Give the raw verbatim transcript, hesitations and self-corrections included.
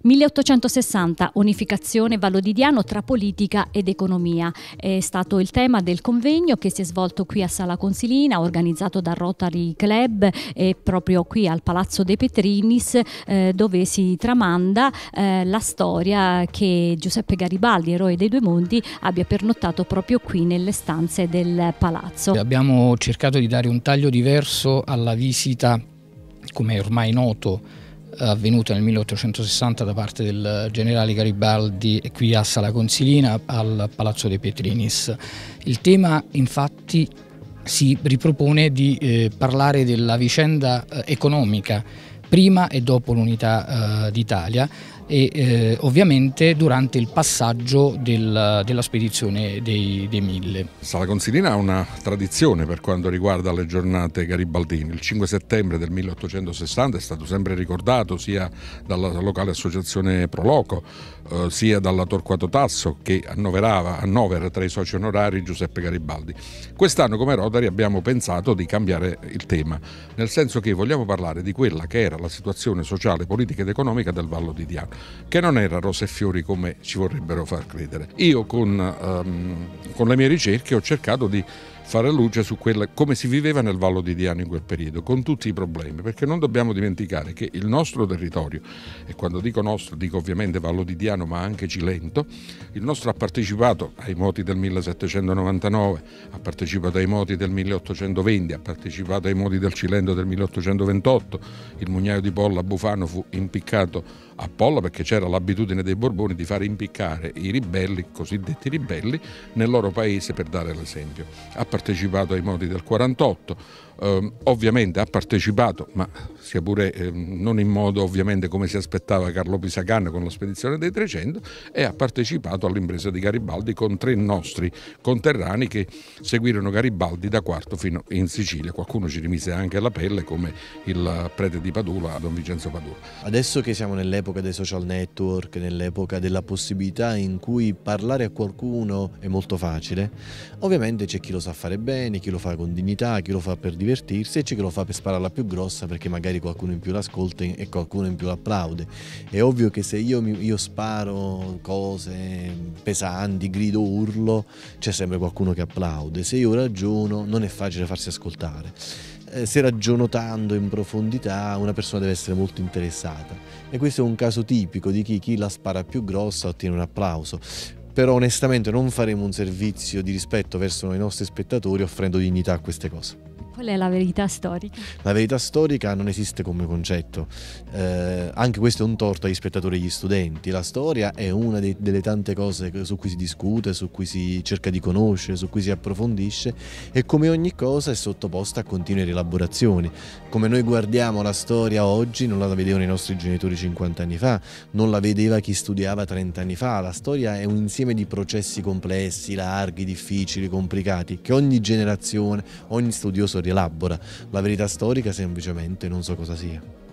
milleottocentosessanta, unificazione Vallo di Diano tra politica ed economia. È stato il tema del convegno che si è svolto qui a Sala Consilina, organizzato dal Rotary Club e proprio qui al Palazzo dei Petrinis, eh, dove si tramanda eh, la storia che Giuseppe Garibaldi, eroe dei due mondi, abbia pernottato proprio qui nelle stanze del palazzo. Abbiamo cercato di dare un taglio diverso alla visita, come è ormai noto, avvenuta nel milleottocentosessanta da parte del generale Garibaldi qui a Sala Consilina al Palazzo dei Petrinis. Il tema infatti si ripropone di eh, parlare della vicenda eh, economica prima e dopo l'unità eh, d'Italia e eh, ovviamente durante il passaggio del, della spedizione dei, dei Mille. Sala Consilina ha una tradizione per quanto riguarda le giornate garibaldine. Il cinque settembre del milleottocentosessanta è stato sempre ricordato sia dalla locale associazione Proloco eh, sia dalla Torquato Tasso, che annoverava annovera tra i soci onorari Giuseppe Garibaldi. Quest'anno come Rotary abbiamo pensato di cambiare il tema, nel senso che vogliamo parlare di quella che era la situazione sociale, politica ed economica del Vallo di Diano, che non era rose e fiori come ci vorrebbero far credere. Io con, um, con le mie ricerche ho cercato di fare luce su quella, come si viveva nel Vallo di Diano in quel periodo, con tutti i problemi, perché non dobbiamo dimenticare che il nostro territorio, e quando dico nostro dico ovviamente Vallo di Diano ma anche Cilento, il nostro ha partecipato ai moti del millesettecentonovantanove, ha partecipato ai moti del milleottocentoventi, ha partecipato ai moti del Cilento del milleottocentoventotto, il mugnaio di Polla a Bufano fu impiccato a Polla perché c'era l'abitudine dei Borboni di fare impiccare i ribelli, cosiddetti ribelli, nel loro paese per dare l'esempio. Ha partecipato ai moti del quarantotto, eh, ovviamente ha partecipato, ma sia pure eh, non in modo ovviamente come si aspettava Carlo Pisacane con la spedizione dei trecento, e ha partecipato all'impresa di Garibaldi con tre nostri conterranei che seguirono Garibaldi da Quarto fino in Sicilia. Qualcuno ci rimise anche la pelle, come il prete di Padula, Don Vincenzo Padula. Adesso che siamo nell'epoca dei social network, nell'epoca della possibilità in cui parlare a qualcuno è molto facile, ovviamente c'è chi lo sa fare bene, chi lo fa con dignità, chi lo fa per divertirsi e c'è chi lo fa per spararla più grossa perché magari qualcuno in più l'ascolta e qualcuno in più l'applaude. È ovvio che se io, io sparo cose pesanti, grido, urlo, c'è sempre qualcuno che applaude. Se io ragiono non è facile farsi ascoltare. Se ragiono tanto in profondità una persona deve essere molto interessata, e questo è un caso tipico di chi, chi la spara più grossa ottiene un applauso. Però onestamente non faremo un servizio di rispetto verso i nostri spettatori offrendo dignità a queste cose. Qual è la verità storica? La verità storica non esiste come concetto, eh, anche questo è un torto agli spettatori e agli studenti. La storia è una dei, delle tante cose su cui si discute, su cui si cerca di conoscere, su cui si approfondisce, e come ogni cosa è sottoposta a continue rielaborazioni. Come noi guardiamo la storia oggi non la vedevano i nostri genitori cinquanta anni fa, non la vedeva chi studiava trenta anni fa. La storia è un insieme di processi complessi, larghi, difficili, complicati, che ogni generazione, ogni studioso rielabora. La verità storica semplicemente non so cosa sia.